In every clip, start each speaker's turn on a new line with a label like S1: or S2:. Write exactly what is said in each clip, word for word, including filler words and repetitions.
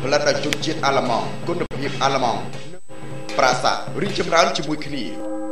S1: ផលិតដោយជនជាតិអាល្លឺម៉ង់គុណភាពអាល្លឺម៉ង់ប្រាសារីកចម្រើនជាមួយគ្នា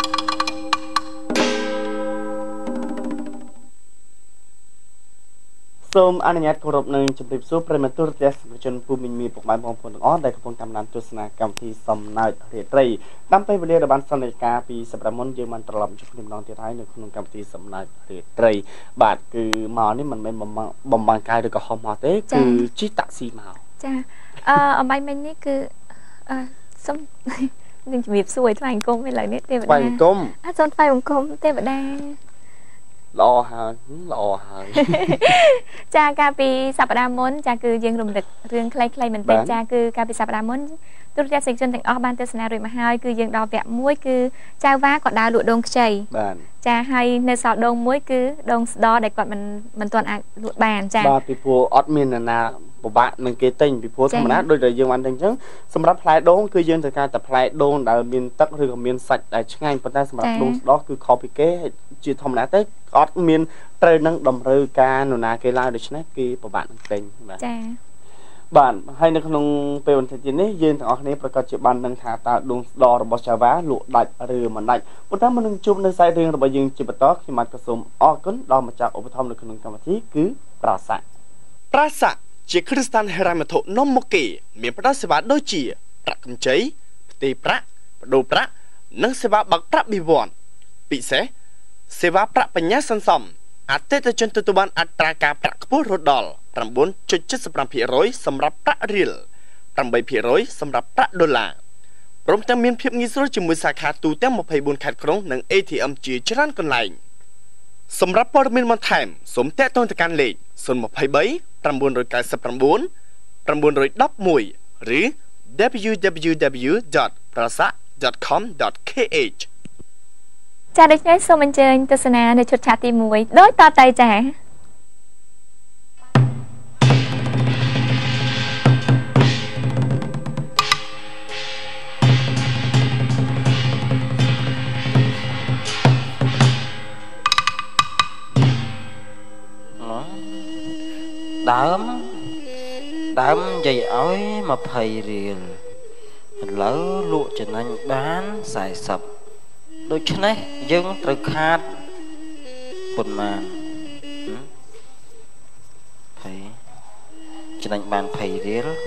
S1: សូមអនុញ្ញាតគោរពនឹងជម្រាបសួរប្រិយមិត្តទូរទស្សនិកជនភូមិមានពុកម៉ែបងប្អូនទាំងអស់ដែលកំពុងតាមដានទស្សនាកម្មវិធីសំណើចរាត្រីតាមពេលវេលាដែលបានសន្និកាពីសប្តាហ៍មុនយើងបានត្រឡប់ជួបគ្នាម្ដងទៀតហើយនៅក្នុងកម្មវិធីសំណើចរាត្រីបាទគឺមកនេះមិនមែនបំបាំងកាយឬក៏ហោះមកទេគឺជិះតាក់ស៊ីមក
S2: ចាអឺអបាយមិញនេះគឺអឺសូមនឹងជម្រាបសួរថ្វាយអង្គមឥឡូវនេះទេវតាថ្វាយ
S1: អង្គម
S2: អត់សូមថ្វាយអង្គមទេវតា
S1: ល្អហើយល្អហើយ
S2: ចាកាលពីសប្តាហ៍មុនចាគឺយើងរំលឹករឿងខ្លីៗមែនទេចាគឺកាលពីសប្តាហ៍មុនទូរទស្សនិកជនទាំងអស់បានទស្សនារួចមកហើយគឺយើងដល់វគ្គមួយគឺចៅវ៉ាក៏ដើរលក់ដូងខ្ចី
S1: បាទ
S2: ចាហើយនៅសល់ដូងមួយគឺដូងស្ដដែលគាត់មិនមិនទាន់អាចលក់បានចា
S1: បាទពីព្រោះអត់មានអ្នកណាពិបាកនឹងគេទិញពីព្រោះធម្មតាដូចតែយើងបានទិញអញ្ចឹងសម្រាប់ផ្លែដូងគឺយើងត្រូវការតែផ្លែដូងដែលមានទឹកឬក៏មានសាច់ដែលឆ្ងាញ់ប៉ុន្តែសម្រាប់ដូងស្ដគឺខុសពីគេជាធម្មតាទេអត់មានត្រូវនឹងតម្រូវការនរណាគេឡើយដូច្នេះគេពិបាកនឹងទិញបាទ
S2: ចា
S1: បាទហើយនៅក្នុងពេលបន្តិចទៀតនេះយើងទាំងអស់គ្នាប្រកាសជាបានដឹងថាតើដូងស្ដរបស់ចាវ៉ាលក់ដាច់ឬមិនដាច់ប៉ុន្តែមុននឹងជួបនៅសាច់រឿងរបស់យើងជាបន្តខ្ញុំបាទក៏សូមអរគុណដល់ម្ចាស់ឧបត្ថម្ភនៅក្នុងកម្មវិធីគឺប្រាសាប្រាសាជាគ្រីស្តានហេរ៉ាមធុនំមកគេមានផ្ដល់សេវាដូចជាប្រាក់កម្ចីផ្ទេរប្រាក់បដូរប្រាក់និងសេវាបើកប្រាក់បៀវ័នពិសេសសេវាប្រាក់បញ្ញាសន្សំអតិថិជនទទួលបានអត្រាការប្រាក់ខ្ពស់រហូតដល់ 9.75% សម្រាប់ប្រាក់រៀល 8% សម្រាប់ប្រាក់ដុល្លារព្រមទាំងមានភាពងាយស្រួលជាមួយសាខាទូទាំងម្ភៃបួនខេត្តក្រុងនិង เอ ที เอ็ม ជាច្រើនកន្លែងសម្រាប់ព័ត៌មានបន្ថែមសូមទាក់ទងទៅកាន់លេខศูนย์ ยี่สิบสาม 999 911 ឬ ดับเบิลยู ดับเบิลยู ดับเบิลยู ดอท ปราสาท ดอท คอม ดอท เค เอช
S2: ចាដូច្នេះសូមអញ្ជើញទស្សនានៅឈុតឆាកទីមួយដោយតទៅចា
S3: ដើមដើមនិយាយឲ្យยี่สิบរៀលឥឡូវលក់ចំណេញបានสี่สิบដូច្នេះយើងត្រូវខាតប៉ុន្មាន20ចំណេញបានยี่สิบរៀល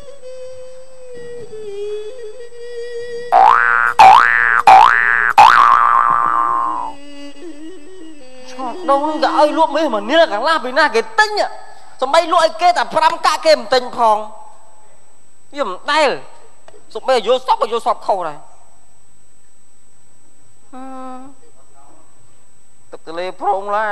S3: ឆ្ងដងក៏ឲ្យលក់មេមួយនេះកន្លះពីណាគេទិញសំបីលក់ឲ្យគេតែប្រាំកាក់គេមិនទិញផងវាមិនដែលសំបីយកសពយកសពខុសដែរទឹកទលេប្រងឡា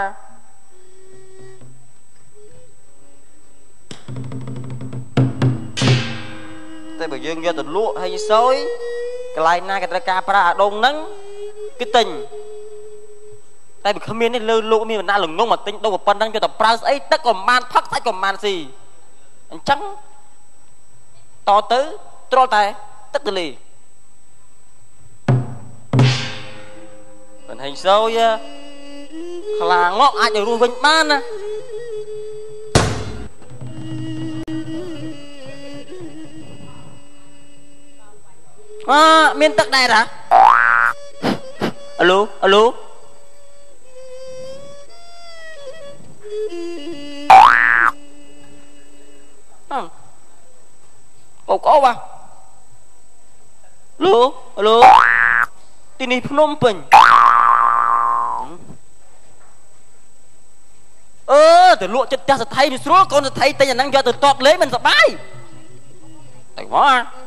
S3: តែបើយើងយកទៅលក់ហើយសោយកន្លែងណាគេត្រូវការប្រើអាដងហ្នឹងគេទិញតែបើគ្មាននេះលើលោកមានបណ្ដាលងងមកទិញដូរប៉ុណ្ណឹងយកទៅប្រើស្អីទឹកក៏មិនផឹកសាច់ក៏មិនស៊ីអញ្ចឹងតទៅត្រល់តែទឹកទលេមិនហេងសោយខ្លាងក់អាចទៅរស់វិញបានណាអើមានទឹកដែរហ៎អាឡូអាឡូអូកអូវ៉ាឡូឡូទីនេះភ្នំពេញអឺទៅលក់ចិត្តផ្ទះសថៃវាស្រួលកូនសថៃទិញអាហ្នឹងយកទៅតបលេងមិនសបាយតែមក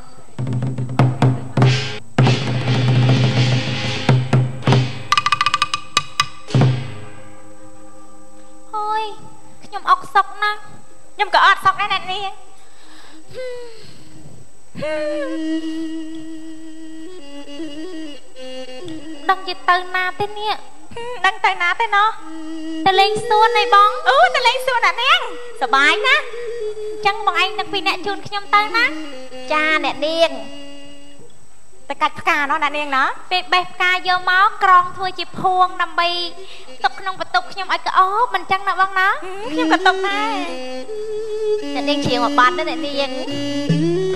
S2: ហើយខ្ញុំអុកសុកណាខ្ញុំក៏អត់សុកដែរអ្នកនាងដឹងជាទៅណាទេនេះដឹងទៅណាទេណោះទៅលេងសួនឯបងអូទៅលេងសួនអានាងសប្បាយណាស់អញ្ចឹងបងឯងនឹងពីអ្នកជូនខ្ញុំទៅណាចាអ្នកនាងទៅកាច់ផ្កាណោះអ្នកនាងណោះពេលបេះផ្កាយកមកក្រងធ្វើជាភួងដើម្បីទុកក្នុងបន្ទប់ខ្ញុំឲ្យក្អោបមិនអញ្ចឹងណាបងណាខ្ញុំក៏ទុកដែរអ្នកនាងជ្រៀងមកបាត់ទៅអ្នកនាង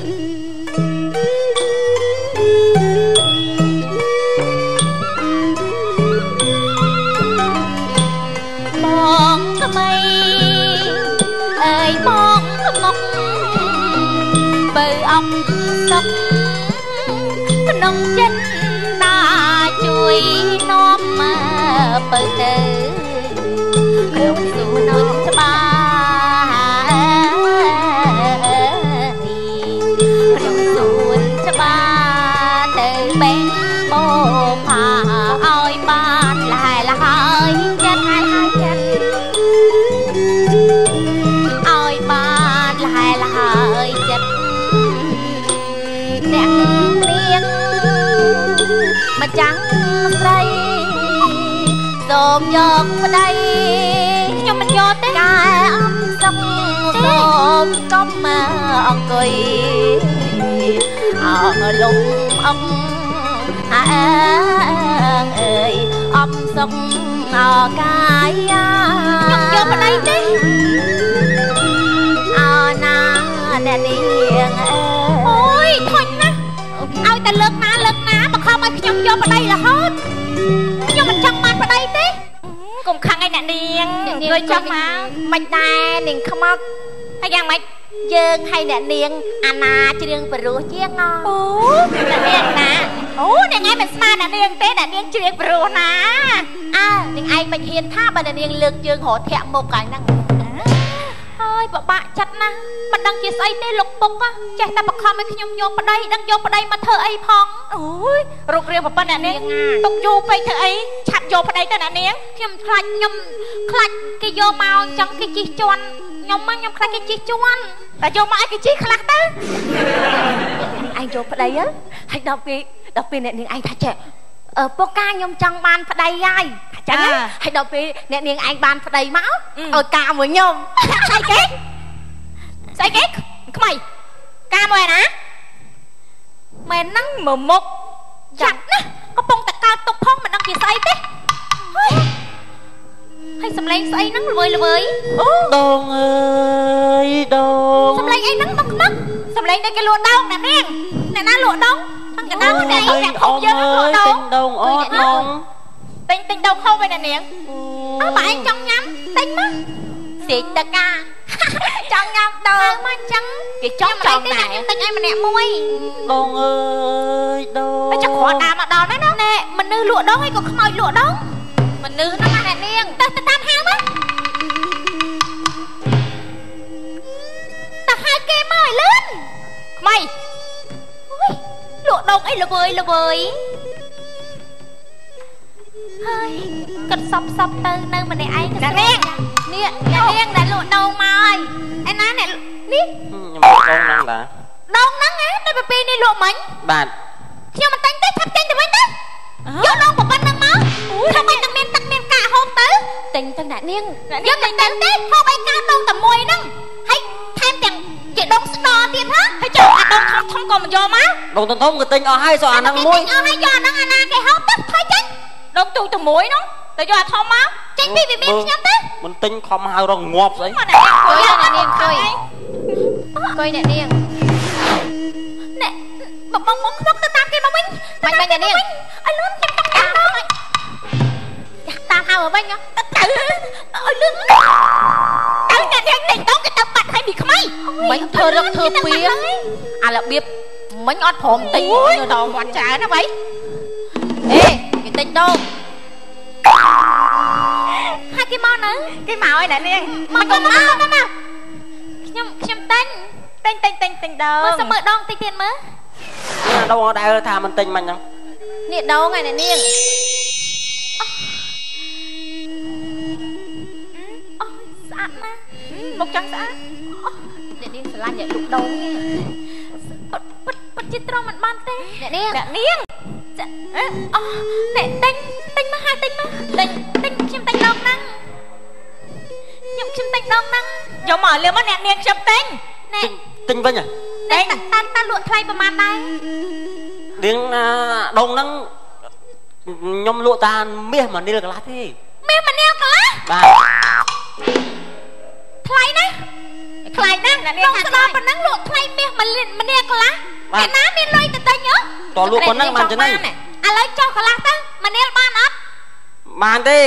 S2: សុខក្នុងចិត្តតាជួយនាំមកបើទៅក្នុងសួនច្បាក្នុងសួនច្បាទៅបេងបោផាឲ្យបានលះលហើយចិត្តហើយចិត្តឲ្យបានលះលហើយចិត្តអ្នកនាងម្ចាំងស្រីសូមយកប្តីខ្ញុំមិនយកទេកែអំសុកសូមកុំមកអង្គុយអើលំអងអើអើយអំសុកអកាយខ្ញុំយកប្តីទេអើណាអ្នកនាងអូយធុញណាស់ឲ្យតែលើកណាលើកណាមកខំឲ្យខ្ញុំយកប្តីរហូតខ្ញុំមិនចង់បានប្តីទេកុំខឹងឯអ្នកនាងអង្គុយចុះមកមិនដែរនាងខ្មត់ហើយយ៉ាងម៉េចយើងឲ្យអ្នកនាងអាណាច្រៀងព្រោះជាងអូអ្នកនាងណាអូអ្នកឯងមិនស្មានអ្នកនាងទេអ្នកនាងច្រៀងព្រោះណាអើនាងឯងមិនហ៊ានថាបើអ្នកនាងលើកជើងរត់ធាក់មុខកាយហ្នឹងហើយបបាក់ចិត្តណាស់មិនដឹងជាស្អីទេលោកពុកចេះតែបខំឲ្យខ្ញុំយកប្តីដឹងយកប្តីមកធ្វើអីផងអូយរូបរាងប្រពន្ធអ្នកនាងទុកយូរពេកធ្វើអីឆាប់យកប្តីទៅអ្នកនាងខ្ញុំខ្លាចខ្ញុំខ្លាចគេយកមកអញ្ចឹងគេជិះជន់ខ្ញុំមកខ្ញុំខ្លាចគេជិះជន់តែយកមកឲ្យគេជិះខ្លះទៅឯងយកប្តីហើយដល់ពេលដល់ពេលអ្នកនាងឯងថាចេះអឺពុកកាខ្ញុំចង់បានប្តីហើយអញ្ចឹងហើយដល់ពេលអ្នកនាងឯងបានប្តីមកឲ្យការមួយខ្ញុំស្អីគេស្អីគេខ្មៃការមួយណាមែនហ្នឹងមើលមុខចាក់ណាកំពុងតែកើតទុកផងមិនដឹងជាស្អីទេហើយសំឡេងស្អីហ្នឹងល្វើយល្វើយអូ
S3: ដងអើយដង
S2: សំឡេងអីហ្នឹងមកខ្នឹកសំឡេងតែគេលក់ដងអ្នកនាងអ្នកណាលក់ដងហ្នឹងកណ្ដាលអ្នកឯងអ្នកហូបយើងលក់ដងទិញ
S3: ដងអត់ដង
S2: ទិញទិញដងហូបឯអ្នកនាងអើបើឯងចង់ញ៉ាំទិញមកសេកតកាចង់ញ៉ាំដងមកអញ្ចឹងគេចង់ចង់ដែរទិញឲ្យម្នាក់មួយ
S3: ដងអើយដង
S2: ហើយចង់គ្រាន់ដើមមកដល់ណាណែមនុស្សលក់ដងហើយក៏ខ្មោចលក់ដងមនុស្សហ្នឹងអ្នកនាងទៅទៅតាមហាងមកទៅហៅគេមកឲ្យលឿនខ្មៃអូយលក់ដងអីល្វើយល្វើយហើយគិតសពសពទៅនៅម្នាក់ឯងអ្នកនាងនេះអ្នកនាងដែលលក់ដងមកហើយឯណាអ្នកនេះ
S3: ខ្ញុំដងហ្នឹងតា
S2: ដងហ្នឹងហ៎តែពេលនេះលក់មិញ
S3: បាទ
S2: ខ្ញុំមិនតាំងទេឆាប់ចេញទៅវិញទៅយកដងប្រពន្ធហ្នឹងមកថាមិននឹងមានទឹកមានកាហូបទៅទិញទៅអ្នកនាងយកមិនតាំងទេហូបអីកាដងតែមួយហ្នឹងហើយថែមទាំងជាដងស្នទៀតហ៎ហើយចុះអាដងធំធំក៏មិនយកមក
S3: ដងធំធំក៏ទិញអស់ហើយសោះអាហ្នឹងមួយ
S2: អស់ហើយយកអាហ្នឹងអាណាគេហូបទៅថយចេញដងទូទៅមួយហ្នឹងតែយកអាធំមកចេញពីវិមានខ្ញុំទៅ
S3: មិនទិញខំហៅរងងាប់ស្អី
S2: មកអ្នកនាងអង្គុយអ្នកនាងអង្គុយអង្គុយអ្នកនាងអ្នកបងមកខ្មុកទៅតាមគេមកវិញបាញ់បាញ់អ្នកនាងឲ្យលឿនខ្ញុំចង់តាមដល់តាមហៅមកវិញទៅទៅឲ្យលឿនទៅអ្នកនាងតែដងគេទៅបាត់ឲ្យពីខ្មៃ
S4: មិញធ្វើរឹកធ្វើពីអារបៀបមិញអត់ព្រមទិញនៅដងវត្តច្រើនណាបីអេគេទិញដង
S2: ហើយគេមកនៅគេមកឲ្យអ្នកនាងមកទៅមកទៅមកខ្ញុំខ្ញុំទិញទិញទិញទិញទិញដងមើលសមើលដងតិចទៀតមើល
S3: ដងអត់ដែលថាមិនទិញមិនហ្នឹង
S2: នេះដងឯអ្នកនាងអូស្អាតណាស់មុខចង់ស្អាតអ្នកនាងស្រឡាញ់អ្នកលក់ដងពិតពិតជាត្រង់មិនបានទេអ្នកនាងអ្នកនាងអូអ្នកទិញទិញមកហើយទិញមកទិញទិញខ្ញុំទិញដងហ្នឹងខ្ញុំខ្ញុំទិញដងហ្នឹងយកមកលឿនមកអ្នកនាងខ្ញុំទិញណែ
S3: ទិញវិញហ៎
S2: ទិញតាតាលក់ថ្លៃប្រហែលដែរ
S3: រៀងដងហ្នឹងខ្ញុំលក់តាមាសម៉ានីលកន្លះទេ
S2: មាសម៉ានីលកន្លះ
S3: បាទ
S2: ថ្លៃណាស់ថ្លៃណាស់អ្នកនាងស្ដាប់ប៉ុណ្ណឹងលក់ថ្លៃមាសម៉ានីលម៉ានីលកន្លះអ្នកណាមានលុយទៅទិញហ៎
S3: តលក់ប៉ុណ្ណឹងបានចំណេញ
S2: ឥឡូវចុះកន្លះទៅម៉ានីលបានអត់
S3: បានទេ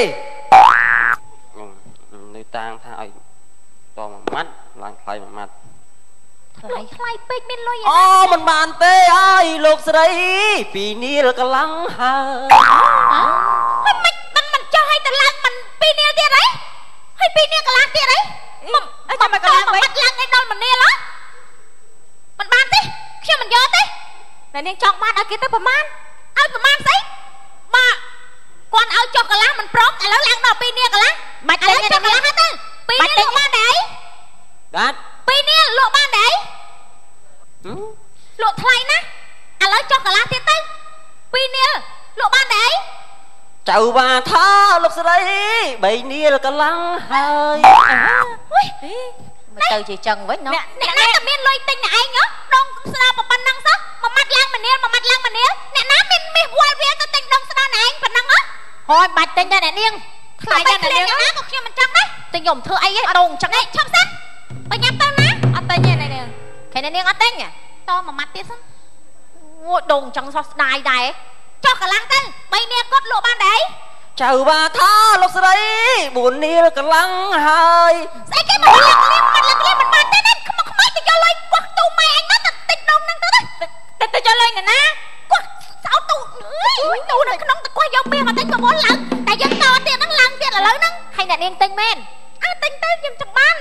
S3: នៅតាំងថាឲ្យតមួយម៉ាត់ឡើងថ្លៃមួយម៉ាត់
S2: ថ្លៃថ្លៃពេកមានលុយ
S3: អូមិនបានទេអើយលោកស្រីពីនេះកន្លងហើយ
S2: មិនមិនមិនចោះឲ្យទៅឡើងមិនពីនេះទៀតអីហើយពីនេះកន្លងទៀតអីមកចាំមកកន្លងវិញឡើងឯដល់មនាលហ៎មិនបានទេខ្ញុំមិនយកទេតែនាងចង់បានឲ្យគេទៅប្រមាណឲ្យប្រមាណស្អីបាទគាត់ឲ្យចុះកន្លងមិនព្រមឥឡូវឡើងដល់ពីនេះកន្លងបាច់ទេចុះកន្លងទៅពីនេះលក់បានដែរ
S3: បាទ
S2: ពីនេះលក់បានដែរលក់ថ្លៃណាឥឡូវចុះកន្លងទៀតទៅពីនេះលក់បានដែរ
S3: ចៅវ៉ាថាលោកស្រីបីនេះកន្លងហើយ
S4: មិនទៅជាចឹងវិញណ៎
S2: អ្នកណាតែមានលុយទិញតែឯងហ៎ដងស្ដាប់ប៉ុណ្ណឹងសោះមួយម៉ាត់ឡើងម្នាលមួយម៉ាត់ឡើងម្នាលអ្នកណាមានមាសវល់វាទៅទិញដងស្ដាប់តែឯងប៉ុណ្ណឹងហ៎
S4: ហើយបាច់ទិញតែអ្នកនាង
S2: ថ្លៃតែអ្នកនាងណាក៏ខ្ញុំមិនចង់ដែរ
S4: ទិញខ្ញុំធ្វើអីហ៎ដងចឹងឯង
S2: ឈប់សិនបញ្ញាប់ទៅណា
S4: អត់ទិញទេអ្នកនាងខែអ្នកនាងអត់ទិញ
S2: តមួយម៉ាត់ទៀតសិន
S4: អូដងចឹងសោះស្ដាយដែរ
S2: ចុះកន្លះទៅបីនាងគាត់លក់បានដែរ
S3: ចៅវ៉ាថាលោកស្រីបួននាលកន្លងហើយ
S2: ស្អីគេមកលាក់លៀមមិនលាក់លៀមមិនបានទេណាខ្មោចខ្មោចទៅយកលុយគាត់ទូម៉ែអញមកទៅទិញដងហ្នឹងទៅទៅទៅយកលុយណាគាត់សោតទូអើយទូនៅក្នុងទឹកគាត់យកមាសមកទិញប្រមូលឡើងតែយើងតទៀតហ្នឹងឡើងទៀតឥឡូវហ្នឹង
S4: ហើយអ្នកនាងទិញមែន
S2: អើទិញទៅខ្ញុំចាំបាន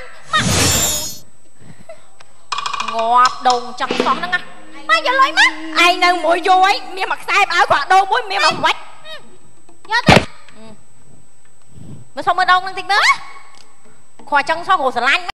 S4: ងាប់ដងចឹងសោះហ្នឹងណា
S2: មកយកលុយមក
S4: ឯងនៅមួយយូរអីមាសមកខ្សែផ្អើគាត់ដងមួយមាសមកវាច់
S2: យកទៅ
S4: មើលសុំមើលដងនឹងតិចមើលខួរចឹងសោះគ្រូស្រឡាញ់